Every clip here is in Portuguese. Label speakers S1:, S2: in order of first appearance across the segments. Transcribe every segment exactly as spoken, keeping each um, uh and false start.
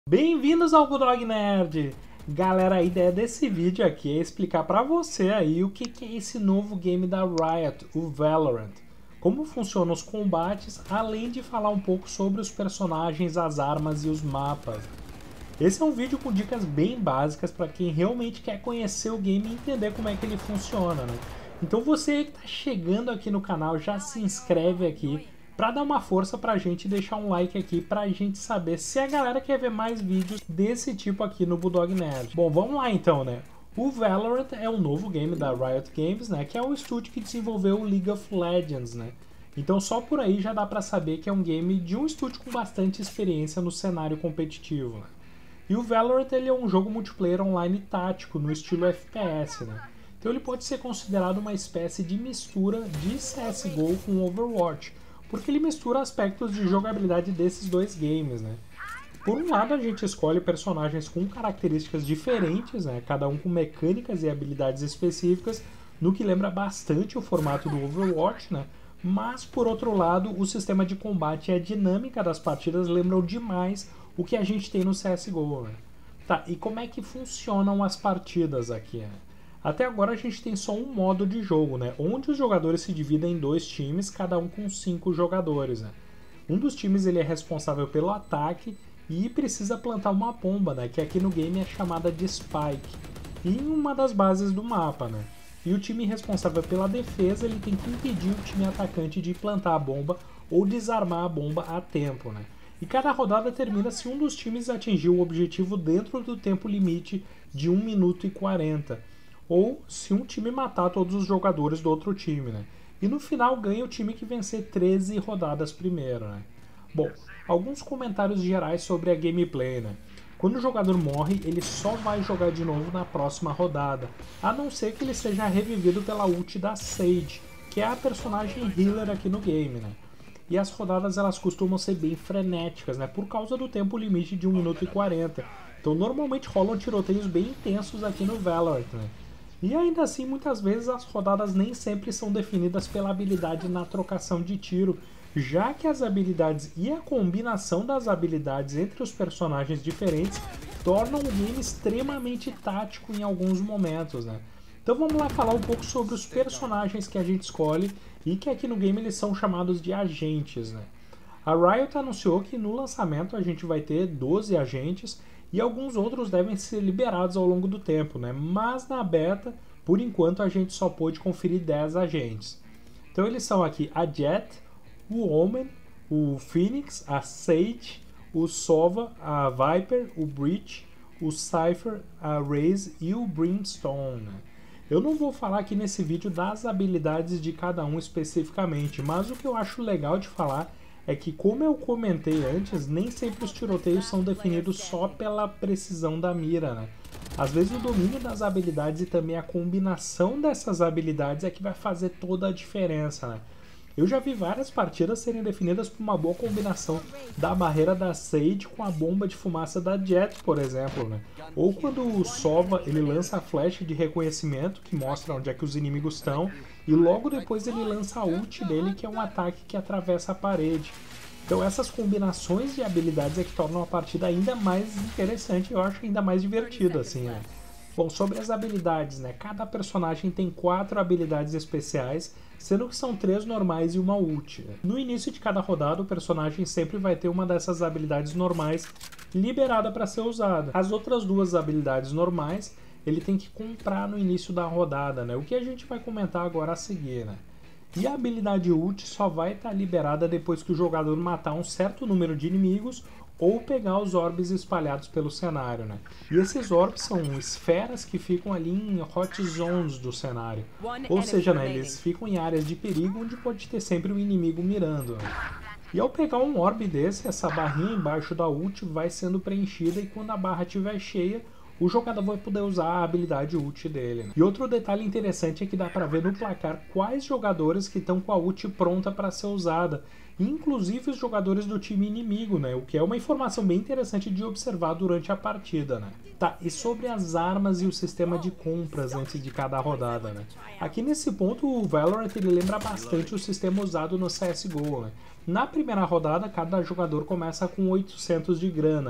S1: Bem-vindos ao Bulldog Nerd! Galera, a ideia desse vídeo aqui é explicar pra você aí o que que é esse novo game da Riot, o Valorant. Como funcionam os combates, além de falar um pouco sobre os personagens, as armas e os mapas. Esse é um vídeo com dicas bem básicas para quem realmente quer conhecer o game e entender como é que ele funciona, né? Então você que está chegando aqui no canal, já se inscreve aqui para dar uma força pra gente e deixar um like aqui pra gente saber se a galera quer ver mais vídeos desse tipo aqui no Bulldog Nerd. Bom, vamos lá então, né? O Valorant é um novo game da Riot Games, né? Que é o estúdio que desenvolveu o League of Legends, né? Então só por aí já dá pra saber que é um game de um estúdio com bastante experiência no cenário competitivo, né? E o Valorant ele é um jogo multiplayer online tático no estilo F P S, né? Então ele pode ser considerado uma espécie de mistura de C S G O com Overwatch, porque ele mistura aspectos de jogabilidade desses dois games, né? Por um lado, a gente escolhe personagens com características diferentes, né? Cada um com mecânicas e habilidades específicas, no que lembra bastante o formato do Overwatch, né? Mas, por outro lado, o sistema de combate e a dinâmica das partidas lembram demais o que a gente tem no C S G O, né? Tá, e como é que funcionam as partidas aqui, né? Até agora a gente tem só um modo de jogo, né? Onde os jogadores se dividem em dois times, cada um com cinco jogadores, né? Um dos times ele é responsável pelo ataque e precisa plantar uma bomba, né? Que aqui no game é chamada de Spike, em uma das bases do mapa, né? E o time responsável pela defesa ele tem que impedir o time atacante de plantar a bomba ou desarmar a bomba a tempo, né? E cada rodada termina se um dos times atingir o objetivo dentro do tempo limite de um minuto e quarenta. Ou se um time matar todos os jogadores do outro time, né? E no final ganha o time que vencer treze rodadas primeiro, né? Bom, alguns comentários gerais sobre a gameplay, né? Quando o jogador morre, ele só vai jogar de novo na próxima rodada, a não ser que ele seja revivido pela ult da Sage, que é a personagem healer aqui no game, né? E as rodadas elas costumam ser bem frenéticas, né? Por causa do tempo limite de um minuto e quarenta. Então normalmente rolam tiroteios bem intensos aqui no Valorant, né? E ainda assim, muitas vezes as rodadas nem sempre são definidas pela habilidade na trocação de tiro, já que as habilidades e a combinação das habilidades entre os personagens diferentes tornam o game extremamente tático em alguns momentos, né? Então vamos lá falar um pouco sobre os personagens que a gente escolhe e que aqui no game eles são chamados de agentes, né? A Riot anunciou que no lançamento a gente vai ter doze agentes e alguns outros devem ser liberados ao longo do tempo, né? Mas na beta, por enquanto, a gente só pôde conferir dez agentes. Então eles são aqui a Jett, o Omen, o Phoenix, a Sage, o Sova, a Viper, o Breach, o Cypher, a Raze e o Brimstone, né? Eu não vou falar aqui nesse vídeo das habilidades de cada um especificamente, mas o que eu acho legal de falar é que, como eu comentei antes, nem sempre os tiroteios são definidos só pela precisão da mira, né? Às vezes o domínio das habilidades e também a combinação dessas habilidades é que vai fazer toda a diferença, né? Eu já vi várias partidas serem definidas por uma boa combinação da barreira da Sage com a bomba de fumaça da Jett, por exemplo, né? Ou quando o Sova ele lança a flecha de reconhecimento, que mostra onde é que os inimigos estão, e logo depois ele lança a ult dele, que é um ataque que atravessa a parede. Então essas combinações de habilidades é que tornam a partida ainda mais interessante, eu acho ainda mais divertida, assim, né? Bom, sobre as habilidades, né? Cada personagem tem quatro habilidades especiais, sendo que são três normais e uma ult. No início de cada rodada, o personagem sempre vai ter uma dessas habilidades normais liberada para ser usada. As outras duas habilidades normais, ele tem que comprar no início da rodada, né? O que a gente vai comentar agora a seguir, né? E a habilidade ult só vai estar liberada depois que o jogador matar um certo número de inimigos ou pegar os orbes espalhados pelo cenário, né? E esses orbes são esferas que ficam ali em hot zones do cenário. Ou seja, né, eles ficam em áreas de perigo onde pode ter sempre um inimigo mirando, né? E ao pegar um orbe desse, essa barrinha embaixo da ult vai sendo preenchida e quando a barra estiver cheia, o jogador vai poder usar a habilidade ult dele, né? E outro detalhe interessante é que dá para ver no placar quais jogadores que estão com a ult pronta para ser usada, inclusive os jogadores do time inimigo, né? O que é uma informação bem interessante de observar durante a partida, né? Tá, e sobre as armas e o sistema de compras antes de cada rodada, né? Aqui nesse ponto o Valorant ele lembra bastante o sistema usado no C S G O, né? Na primeira rodada cada jogador começa com oitocentos de grana.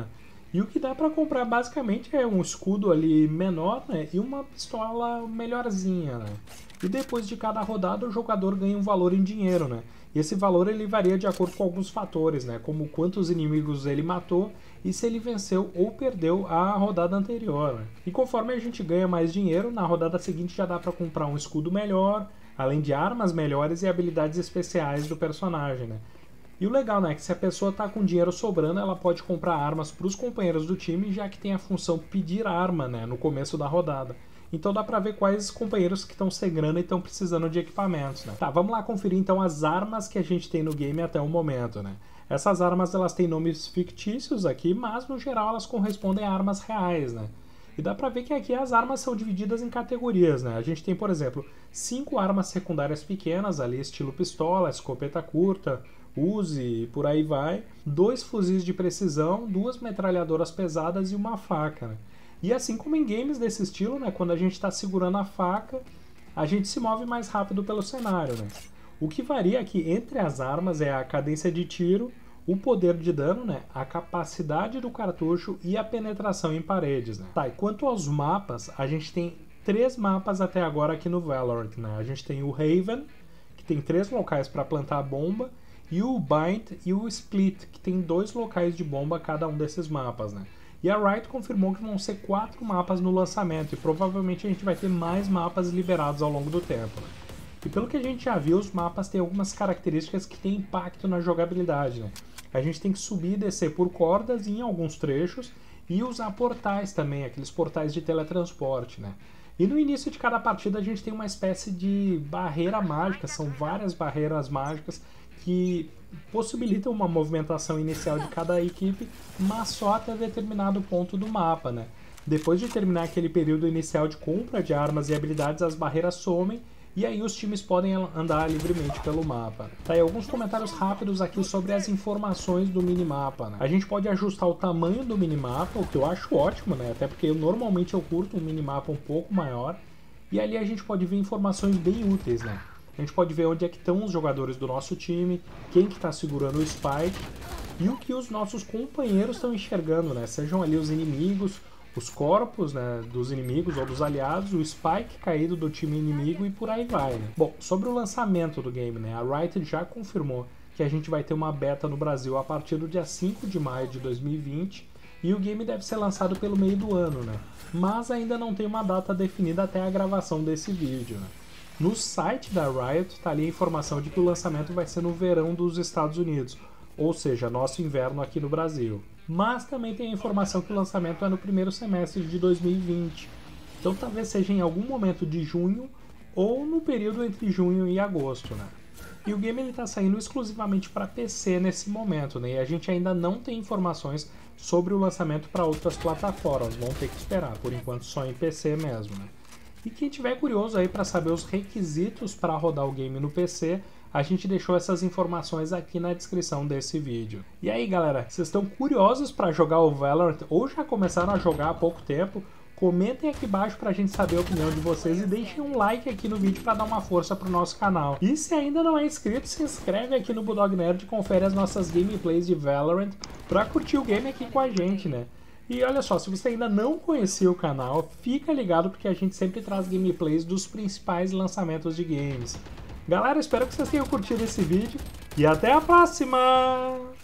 S1: E o que dá para comprar basicamente é um escudo ali menor, né, e uma pistola melhorzinha, né. E depois de cada rodada o jogador ganha um valor em dinheiro, né. E esse valor ele varia de acordo com alguns fatores, né, como quantos inimigos ele matou e se ele venceu ou perdeu a rodada anterior, né? E conforme a gente ganha mais dinheiro, na rodada seguinte já dá para comprar um escudo melhor, além de armas melhores e habilidades especiais do personagem, né? E o legal, né, é que se a pessoa tá com dinheiro sobrando, ela pode comprar armas para os companheiros do time, já que tem a função pedir arma, né, no começo da rodada. Então dá pra ver quais companheiros que estão sem grana e estão precisando de equipamentos, né? Tá, vamos lá conferir então as armas que a gente tem no game até o momento, né? Essas armas elas têm nomes fictícios aqui, mas no geral elas correspondem a armas reais, né? E dá pra ver que aqui as armas são divididas em categorias, né? A gente tem, por exemplo, cinco armas secundárias pequenas ali, estilo pistola, escopeta curta, Uzi e por aí vai, dois fuzis de precisão, duas metralhadoras pesadas e uma faca, né? E assim como em games desse estilo, né, quando a gente está segurando a faca, a gente se move mais rápido pelo cenário, né? O que varia aqui entre as armas é a cadência de tiro, o poder de dano, né, a capacidade do cartucho e a penetração em paredes, né? Tá, e quanto aos mapas, a gente tem três mapas até agora aqui no Valorant, né? A gente tem o Haven, que tem três locais para plantar a bomba, e o Bind e o Split, que tem dois locais de bomba cada um desses mapas, né? E a Riot confirmou que vão ser quatro mapas no lançamento, e provavelmente a gente vai ter mais mapas liberados ao longo do tempo, né? E pelo que a gente já viu, os mapas têm algumas características que têm impacto na jogabilidade, né? A gente tem que subir e descer por cordas em alguns trechos e usar portais também, aqueles portais de teletransporte, né? E no início de cada partida a gente tem uma espécie de barreira mágica, são várias barreiras mágicas que possibilitam uma movimentação inicial de cada equipe, mas só até determinado ponto do mapa, né? Depois de terminar aquele período inicial de compra de armas e habilidades, as barreiras somem e aí os times podem andar livremente pelo mapa. Tá aí alguns comentários rápidos aqui sobre as informações do minimapa, né? A gente pode ajustar o tamanho do minimapa, o que eu acho ótimo, né? Até porque eu, normalmente eu curto um minimapa um pouco maior, e ali a gente pode ver informações bem úteis, né? A gente pode ver onde é que estão os jogadores do nosso time, quem que está segurando o spike e o que os nossos companheiros estão enxergando, né? Sejam ali os inimigos, os corpos, né, dos inimigos ou dos aliados, o spike caído do time inimigo e por aí vai, né? Bom, sobre o lançamento do game, né? A Riot já confirmou que a gente vai ter uma beta no Brasil a partir do dia cinco de maio de dois mil e vinte e o game deve ser lançado pelo meio do ano, né? Mas ainda não tem uma data definida até a gravação desse vídeo, né? No site da Riot está ali a informação de que o lançamento vai ser no verão dos Estados Unidos, ou seja, nosso inverno aqui no Brasil. Mas também tem a informação que o lançamento é no primeiro semestre de dois mil e vinte, então talvez seja em algum momento de junho ou no período entre junho e agosto, né? E o game está saindo exclusivamente para P C nesse momento, né? E a gente ainda não tem informações sobre o lançamento para outras plataformas, vão ter que esperar, por enquanto só em P C mesmo, né? E quem tiver curioso aí para saber os requisitos para rodar o game no P C, a gente deixou essas informações aqui na descrição desse vídeo. E aí galera, vocês estão curiosos para jogar o Valorant ou já começaram a jogar há pouco tempo? Comentem aqui embaixo pra gente saber a opinião de vocês e deixem um like aqui no vídeo para dar uma força pro nosso canal. E se ainda não é inscrito, se inscreve aqui no Bulldog Nerd e confere as nossas gameplays de Valorant pra curtir o game aqui com a gente, né? E olha só, se você ainda não conhecia o canal, fica ligado porque a gente sempre traz gameplays dos principais lançamentos de games. Galera, espero que vocês tenham curtido esse vídeo e até a próxima!